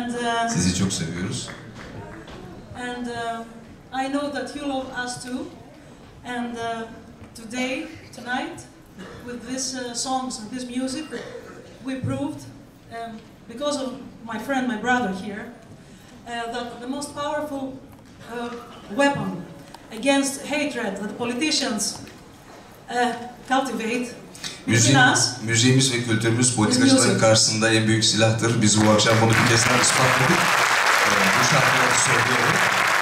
Sizi çok seviyoruz. And I know that you love us too. And tonight, with these songs and this music, we proved, because of my friend, my brother here, that the most powerful weapon against hatred that politicians cultivate between us. Müziğimiz ve kültürümüz politikacıların karşısında en büyük silahtır. Biz bu akşam bunu bir kez daha ispatladık. Bu şarkıları söylüyorum.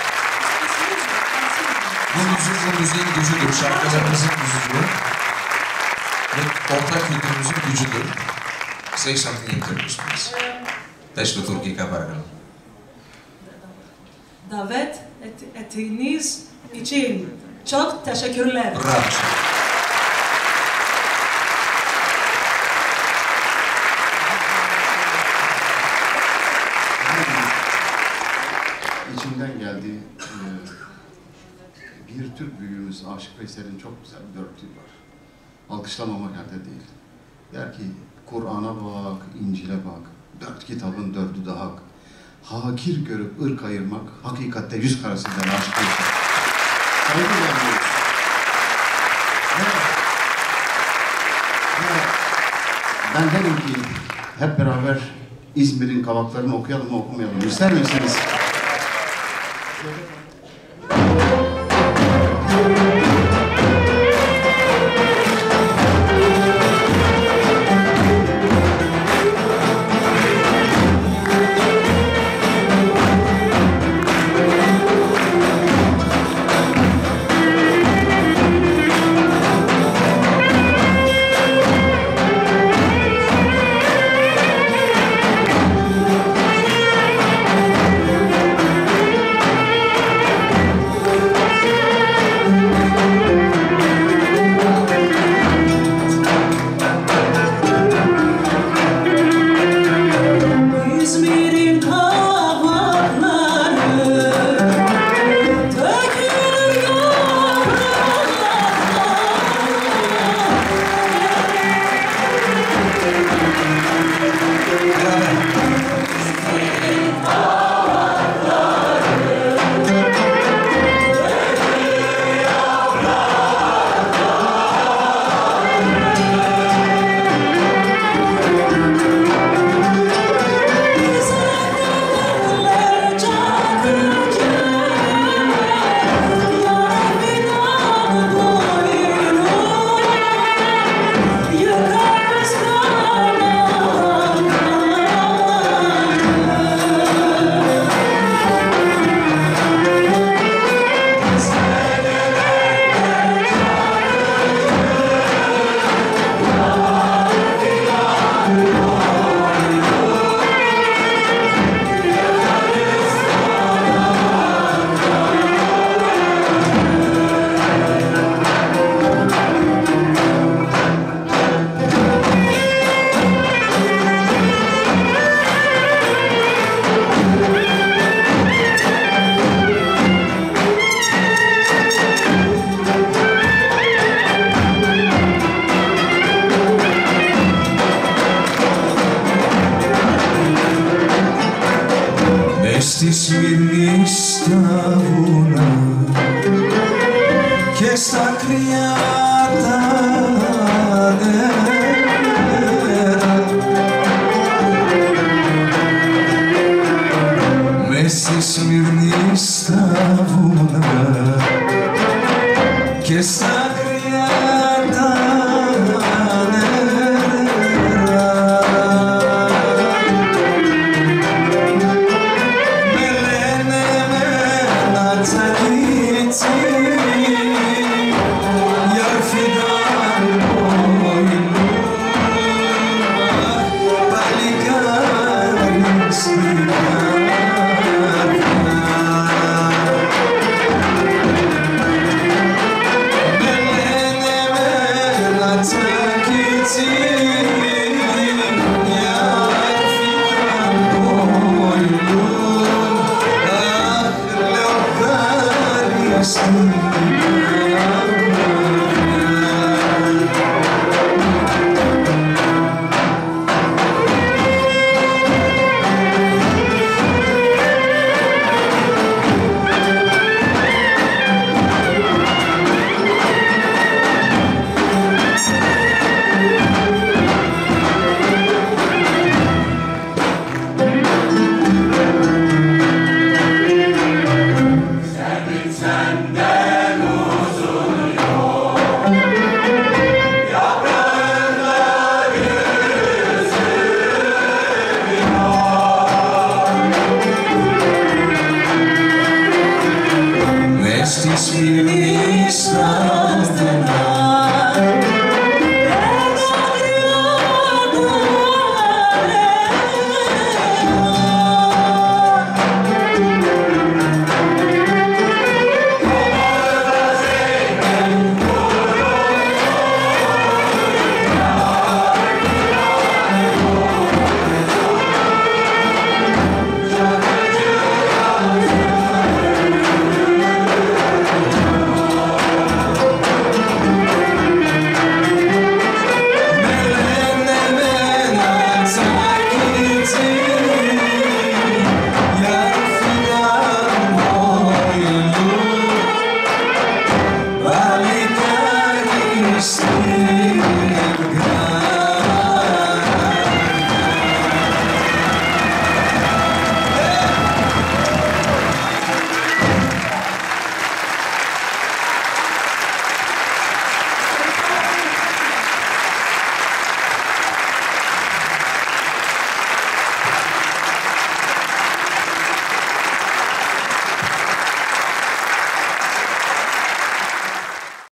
Bu müziğin gücüdür, şarkılarımızın gücüdür. Ve ortak kültürümüzün gücüdür. Say something in Turkish, please. Teşekkür Türkiye kabargan. Davet ettiğiniz için çok teşekkürler. Bravo. İçimden geldiği bir Türk büyüğümüz Aşık Veysel'in çok güzel bir dörtlüğü var. Alkışlamamak elde değil. Der ki, Kur'an'a bak, İncil'e bak, 4 kitabın 4'ü de hak. Hakir görüp ırk ayırmak, hakikatte yüz karası der Aşık Veysel. Saygı vermiyoruz. Ben derim ki, hep beraber İzmir'in Kavakları'nı okuyalım mı okumayalım mı? İster misiniz? İzmir'in